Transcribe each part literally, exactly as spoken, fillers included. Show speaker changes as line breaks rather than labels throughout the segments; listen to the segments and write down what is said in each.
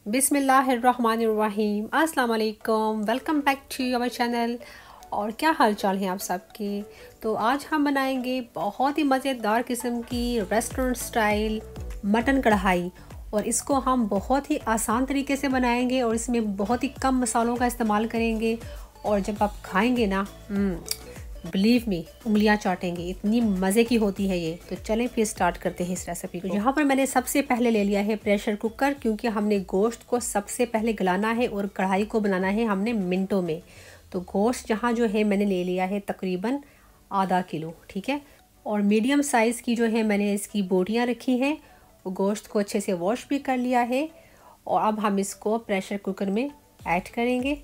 बिस्मिल्लाहिर्रहमानिर्रहीम। अस्सलाम वालेकुम, welcome back to our channel. और क्या हाल चाल है आप सबके। तो आज हम बनाएंगे बहुत ही मज़ेदार किस्म की रेस्टोरेंट स्टाइल मटन कढ़ाई, और इसको हम बहुत ही आसान तरीके से बनाएंगे और इसमें बहुत ही कम मसालों का इस्तेमाल करेंगे। और जब आप खाएंगे ना, बिलीव मी, उंगलियां चाटेंगे, इतनी मज़े की होती है ये। तो चलें फिर स्टार्ट करते हैं इस रेसिपी को। यहाँ पर मैंने सबसे पहले ले लिया है प्रेशर कुकर, क्योंकि हमने गोश्त को सबसे पहले गलाना है और कढ़ाई को बनाना है हमने मिनटों में। तो गोश्त जहाँ जो है मैंने ले लिया है तकरीबन आधा किलो, ठीक है। और मीडियम साइज़ की जो है मैंने इसकी बोटियाँ रखी हैं। गोश्त को अच्छे से वॉश भी कर लिया है। और अब हम इसको प्रेशर कुकर में ऐड करेंगे।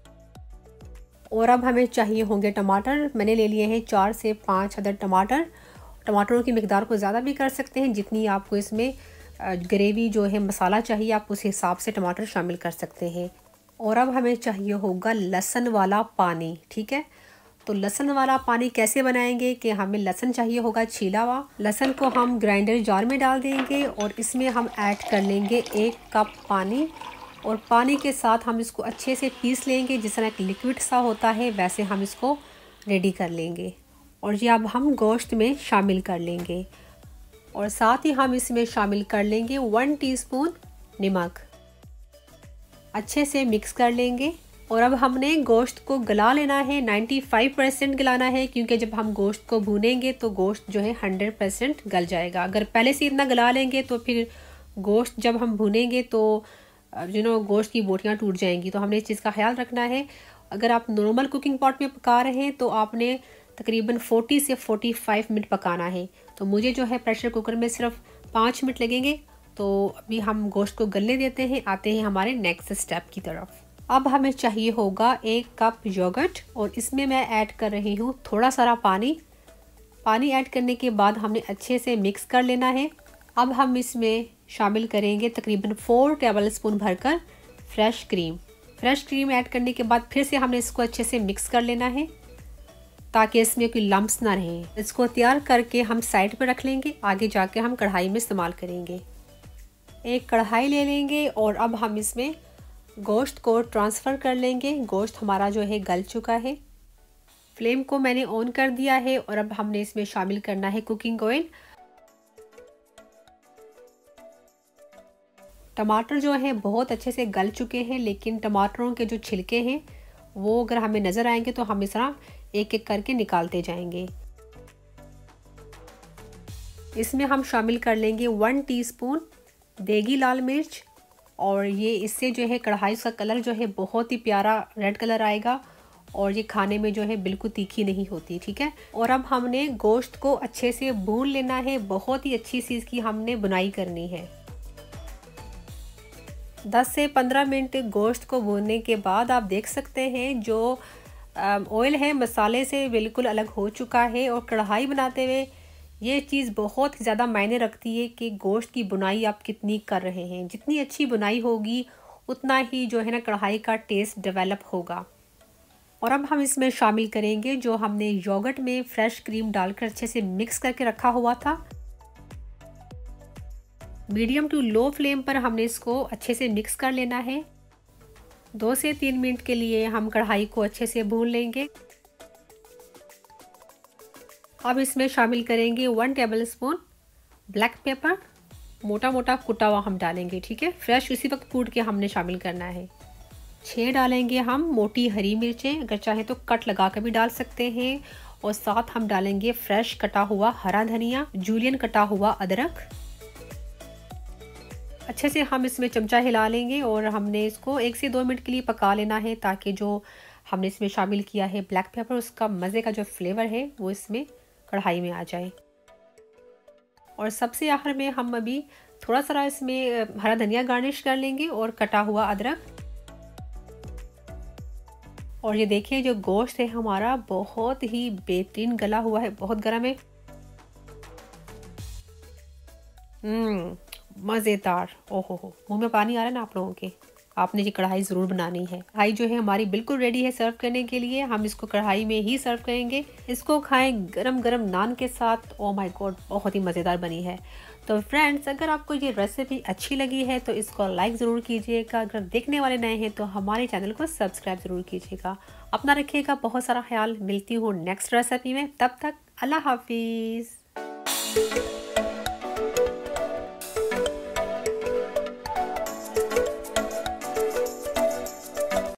और अब हमें चाहिए होंगे टमाटर। मैंने ले लिए हैं चार से पाँच अदद टमाटर। टमाटरों की मिकदार को ज़्यादा भी कर सकते हैं, जितनी आपको इसमें ग्रेवी जो है मसाला चाहिए आप उस हिसाब से टमाटर शामिल कर सकते हैं। और अब हमें चाहिए होगा लहसुन वाला पानी, ठीक है। तो लहसुन वाला पानी कैसे बनाएंगे कि हमें लहसुन चाहिए होगा छीला हुआ। लहसुन को हम ग्राइंडर जार में डाल देंगे और इसमें हम ऐड कर लेंगे एक कप पानी। और पानी के साथ हम इसको अच्छे से पीस लेंगे, जिस तरह एक लिक्विड सा होता है वैसे हम इसको रेडी कर लेंगे। और ये अब हम गोश्त में शामिल कर लेंगे। और साथ ही हम इसमें शामिल कर लेंगे वन टीस्पून नमक। अच्छे से मिक्स कर लेंगे। और अब हमने गोश्त को गला लेना है, पचानवे परसेंट गलाना है, क्योंकि जब हम गोश्त को भूनेंगे तो गोश्त जो है सौ परसेंट गल जाएगा। अगर पहले से इतना गला लेंगे तो फिर गोश्त जब हम भूनेंगे तो यू नो गोश्त की बोटियाँ टूट जाएंगी। तो हमने इस चीज़ का ख्याल रखना है। अगर आप नॉर्मल कुकिंग पॉट में पका रहे हैं तो आपने तकरीबन चालीस से पैंतालीस मिनट पकाना है। तो मुझे जो है प्रेशर कुकर में सिर्फ पाँच मिनट लगेंगे। तो अभी हम गोश्त को गलने देते हैं, आते हैं हमारे नेक्स्ट स्टेप की तरफ। अब हमें चाहिए होगा एक कप योगर्ट, और इसमें मैं ऐड कर रही हूँ थोड़ा सारा पानी। पानी ऐड करने के बाद हमने अच्छे से मिक्स कर लेना है। अब हम इसमें शामिल करेंगे तकरीबन फोर टेबल स्पून भरकर fresh cream. Fresh cream add करने के बाद फिर से हमने इसको अच्छे से मिक्स कर लेना है, ताकि इसमें कोई लम्प्स ना रहे। इसको तैयार करके हम साइड पर रख लेंगे, आगे जाके हम कढ़ाई में इस्तेमाल करेंगे। एक कढ़ाई ले लेंगे और अब हम इसमें गोश्त को ट्रांसफ़र कर लेंगे। गोश्त हमारा जो है गल चुका है। फ्लेम को मैंने ऑन कर दिया है और अब हमने इसमें शामिल करना है कुकिंग ऑयल। टमाटर जो है बहुत अच्छे से गल चुके हैं, लेकिन टमाटरों के जो छिलके हैं वो अगर हमें नज़र आएंगे तो हम इस तरह एक एक करके निकालते जाएंगे। इसमें हम शामिल कर लेंगे वन टीस्पून देगी लाल मिर्च, और ये इससे जो है कढ़ाई का कलर जो है बहुत ही प्यारा रेड कलर आएगा, और ये खाने में जो है बिल्कुल तीखी नहीं होती, ठीक है। और अब हमने गोश्त को अच्छे से भून लेना है। बहुत ही अच्छी चीज़ की हमने बुनाई करनी है। दस से पंद्रह मिनट गोश्त को भूनने के बाद आप देख सकते हैं जो ऑयल है मसाले से बिल्कुल अलग हो चुका है। और कढ़ाई बनाते हुए ये चीज़ बहुत ज़्यादा मायने रखती है कि गोश्त की बुनाई आप कितनी कर रहे हैं। जितनी अच्छी बुनाई होगी उतना ही जो है ना कढ़ाई का टेस्ट डेवलप होगा। और अब हम इसमें शामिल करेंगे जो हमने योगर्ट में फ्रेश क्रीम डालकर अच्छे से मिक्स करके रखा हुआ था। मीडियम टू लो फ्लेम पर हमने इसको अच्छे से मिक्स कर लेना है। दो से तीन मिनट के लिए हम कढ़ाई को अच्छे से भून लेंगे। अब इसमें शामिल करेंगे वन टेबलस्पून ब्लैक पेपर, मोटा मोटा कुटा हुआ हम डालेंगे, ठीक है। फ्रेश उसी वक्त कूट के हमने शामिल करना है। छः डालेंगे हम मोटी हरी मिर्चें, अगर चाहे तो कट लगा कर भी डाल सकते हैं। और साथ हम डालेंगे फ्रेश कटा हुआ हरा धनिया, जूलियन कटा हुआ अदरक। अच्छे से हम इसमें चमचा हिला लेंगे और हमने इसको एक से दो मिनट के लिए पका लेना है, ताकि जो हमने इसमें शामिल किया है ब्लैक पेपर उसका मज़े का जो फ्लेवर है वो इसमें कढ़ाई में आ जाए। और सबसे आखिर में हम अभी थोड़ा सा इसमें हरा धनिया गार्निश कर लेंगे और कटा हुआ अदरक। और ये देखिए जो गोश्त है हमारा बहुत ही बेहतरीन गला हुआ है, बहुत गर्म है। हम्म मज़ेदार, ओहो हो, मुँह में पानी आ रहा है ना आप लोगों के। आपने ये कढ़ाई ज़रूर बनानी है। कढ़ाई जो है हमारी बिल्कुल रेडी है सर्व करने के लिए। हम इसको कढ़ाई में ही सर्व करेंगे। इसको खाएं गरम गरम नान के साथ। ओ माय गॉड, बहुत ही मज़ेदार बनी है। तो फ्रेंड्स, अगर आपको ये रेसिपी अच्छी लगी है तो इसको लाइक ज़रूर कीजिएगा। अगर देखने वाले नए हैं तो हमारे चैनल को सब्सक्राइब ज़रूर कीजिएगा। अपना रखिएगा बहुत सारा ख्याल। मिलती हूँ नेक्स्ट रेसिपी में, तब तक अल्लाह हाफिज़।